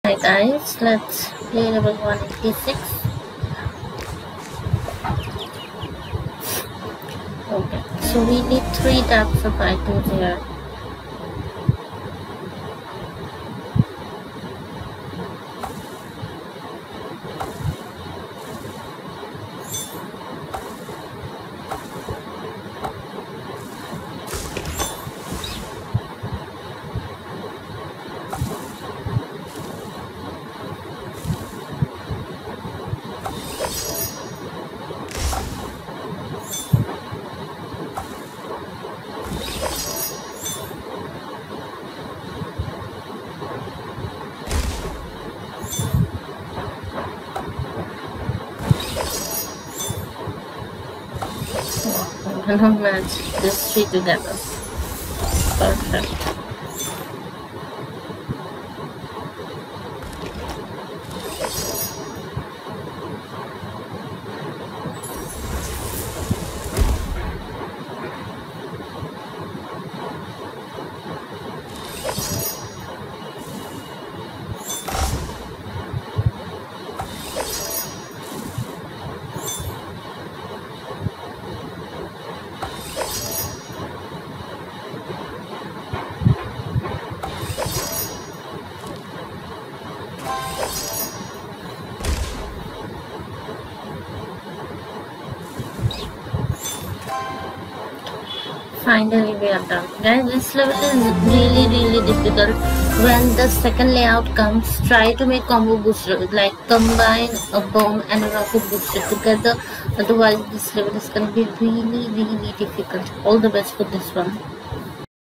Hi guys, let's play level 186. Okay, so we need 3 types of items here. I'm gonna match these 3 together. Perfect. Finally we are done. Guys, this level is really difficult. When the second layout comes, try to make combo boosters, like combine a bomb and a rocket booster together. Otherwise this level is gonna be really difficult. All the best for this one.